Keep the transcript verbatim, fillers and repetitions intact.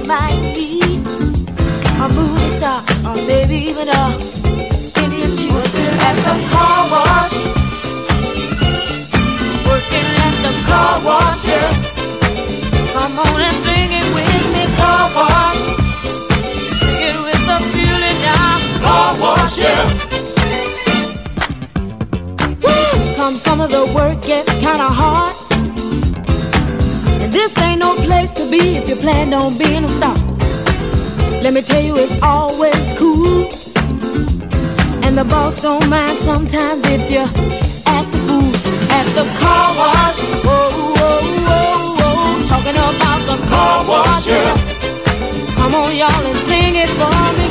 might need a movie star, or maybe even a Indian chief. At the car wash, working at the car wash, yeah. Come on and sing it with me, car wash. Sing it with the feeling now, car wash, yeah. Woo! Come some of the work gets kinda hard, and this ain't no place to be if you plan on being a star. Let me tell you, it's always cool, and the boss don't mind sometimes if you act the fool. At the car wash, whoa, whoa, whoa, whoa, talking about the car wash, yeah. Come on, y'all, and sing it for me.